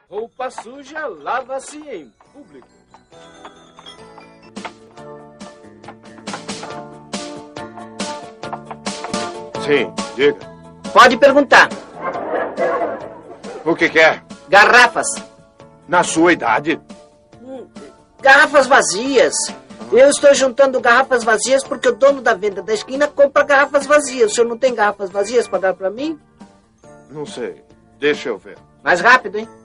Roupa suja lava-se em público. Sim, diga. Pode perguntar. O que quer? Garrafas. Na sua idade? Garrafas vazias. Eu estou juntando garrafas vazias porque o dono da venda da esquina compra garrafas vazias. O senhor não tem garrafas vazias para dar para mim? Não sei. Deixa eu ver. Mais rápido, hein?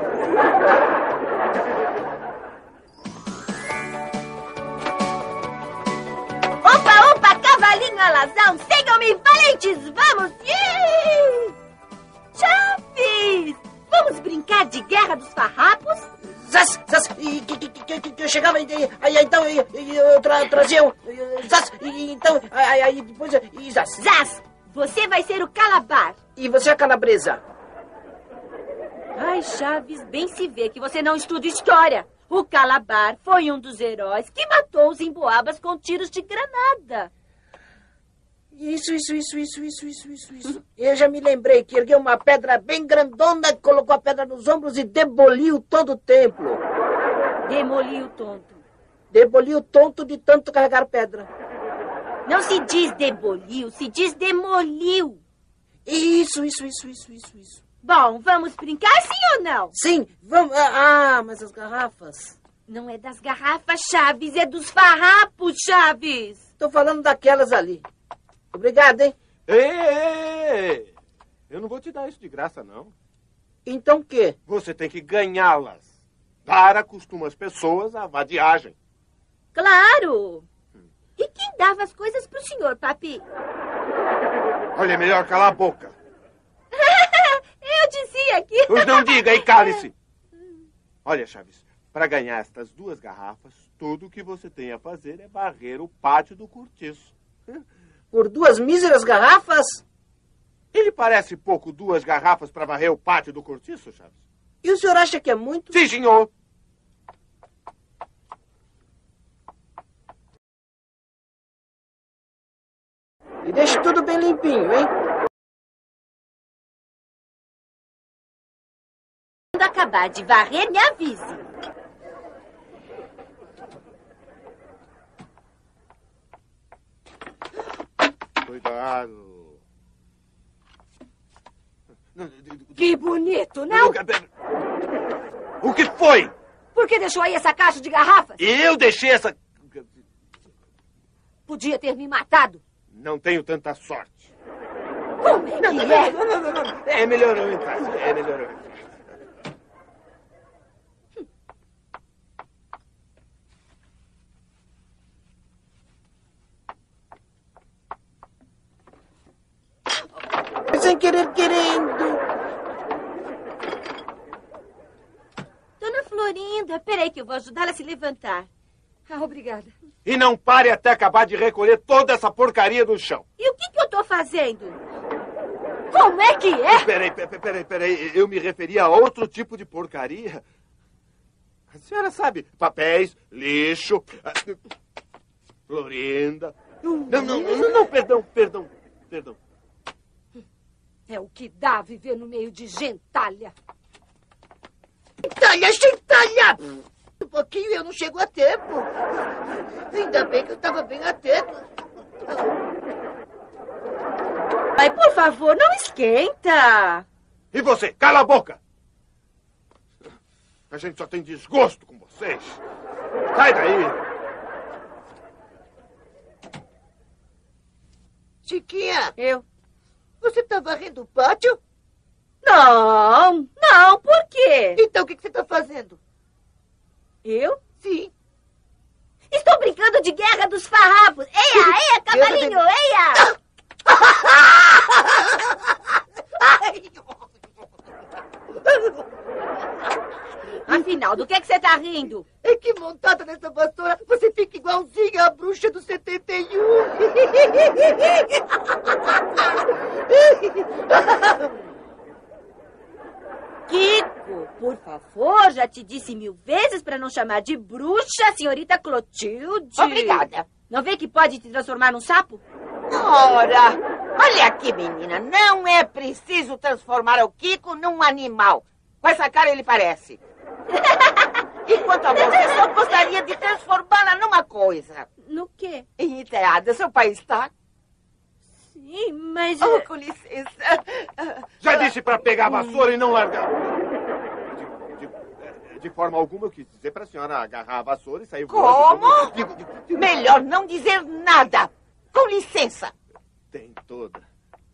Opa, opa, cavalinho alazão, sigam-me, valentes, vamos! Yee! Chaves! Vamos brincar de Guerra dos Farrapos? Zaz, zaz, que eu chegava, aí então eu trazia um... Zaz, então, aí depois... Zaz. Zaz, você vai ser o Calabar. E você é a calabresa? Ai, Chaves, bem se vê que você não estuda história. O Calabar foi um dos heróis que matou os emboabas com tiros de granada. Isso. Eu já me lembrei que ergueu uma pedra bem grandona, colocou a pedra nos ombros e demoliu todo o templo. Demoliu, tonto. Demoliu tonto de tanto carregar pedra. Não se diz deboliu, se diz demoliu. Isso. Bom, vamos brincar, sim ou não? Sim, vamos. Mas as garrafas? Não é das garrafas, Chaves, é dos farrapos, Chaves. Estou falando daquelas ali. Obrigado, hein? Ei! Eu não vou te dar isso de graça, não. Então o quê? Você tem que ganhá-las. Dar acostuma as pessoas à vadiagem. Claro. E quem dava as coisas pro senhor, papi? Olha, é melhor calar a boca. Eu dizia que... Pois não diga e cale-se. Olha, Chaves, para ganhar estas 2 garrafas, tudo o que você tem a fazer é varrer o pátio do cortiço. Por 2 míseras garrafas? Ele parece pouco 2 garrafas para varrer o pátio do cortiço, Chaves? E o senhor acha que é muito? Sim, senhor. E deixe tudo bem limpinho, hein? Quando acabar de varrer, me avise. Cuidado. Que bonito, não? O que foi? Por que deixou aí essa caixa de garrafas? Eu deixei essa... Podia ter me matado. Não tenho tanta sorte. Como é que é? Não. É melhor eu entrar. Sem querer, querendo. Dona Florinda, peraí que eu vou ajudá-la a se levantar. Obrigada. E não pare até acabar de recolher toda essa porcaria do chão. E o que eu tô fazendo? Como é que é? Peraí. Eu me referi a outro tipo de porcaria. A senhora sabe, papéis, lixo, Florinda. Não, perdão. É o que dá viver no meio de gentalha. Gentalha! Um pouquinho eu não chego a tempo. Ainda bem que eu estava bem atento. Ai, por favor, não esquenta. E você, cala a boca! A gente só tem desgosto com vocês. Sai daí! Chiquinha! Eu? Você está varrendo o pátio? Não, por quê? Então o que você está fazendo? Eu? Sim. Estou brincando de Guerra dos Farrapos. Eia, cavalinho, eia! Afinal, do que você tá rindo? É que montada nessa vassoura, você fica igualzinha a bruxa do 71. Kiko, por favor, já te disse 1000 vezes para não chamar de bruxa, senhorita Clotilde. Obrigada. Não vê que pode te transformar num sapo? Ora, olha aqui, menina, não é preciso transformar o Kiko num animal. Com essa cara ele parece. E quanto a você, só gostaria de transformá-la numa coisa. No quê? Irritada, seu pai está? Sim, mas... Oh, com licença. Já disse para pegar a vassoura e não largar. De forma alguma, eu quis dizer para a senhora agarrar a vassoura e sair voando. Como? Melhor não dizer nada. Com licença. Tem toda.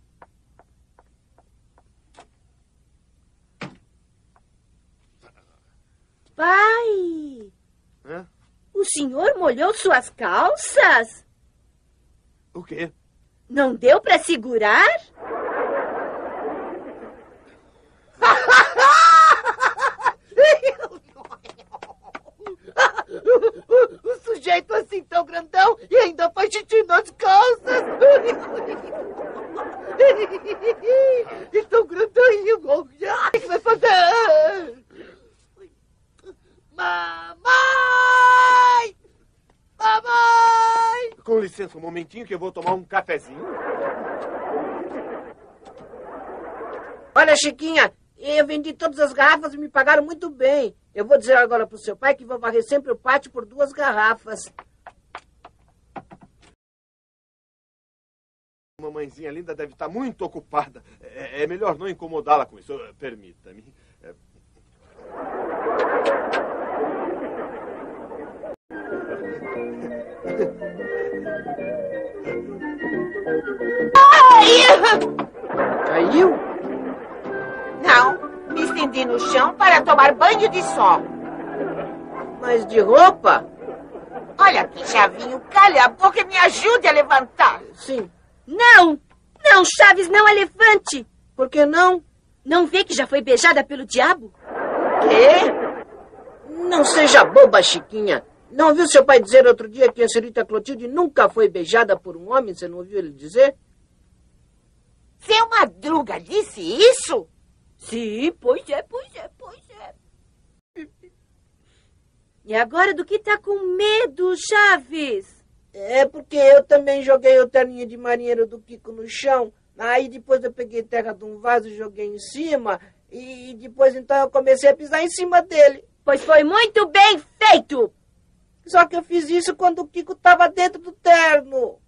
Pai! Hã? O senhor molhou suas calças? O quê? Não deu para segurar? O sujeito assim tão grandão e ainda faz xixi nas calças. E tão grandinho. Ai, que vai fazer? Mamãe! Mamãe! Com licença, um momentinho que eu vou tomar um cafezinho. Olha, Chiquinha, eu vendi todas as garrafas e me pagaram muito bem. Eu vou dizer agora pro seu pai que vou varrer sempre o pátio por 2 garrafas. Mamãezinha linda deve estar muito ocupada. É melhor não incomodá-la com isso. Permita-me. Caiu? Não, me estendi no chão para tomar banho de sol. Mas de roupa? Olha aqui, Chavinho, calha a boca e me ajude a levantar. Sim. Não! Não, Chaves, não é elefante! Por que não? Não vê que já foi beijada pelo diabo? Quê? Não seja boba, Chiquinha. Não ouviu seu pai dizer outro dia que a senhorita Clotilde nunca foi beijada por um homem? Você não ouviu ele dizer? Seu Madruga disse isso? Sim, pois é. E agora do que tá com medo, Chaves? É porque eu também joguei o terninho de marinheiro do Kiko no chão. Aí depois eu peguei terra de um vaso e joguei em cima. E depois então eu comecei a pisar em cima dele. Pois foi muito bem feito! Só que eu fiz isso quando o Kiko estava dentro do terno.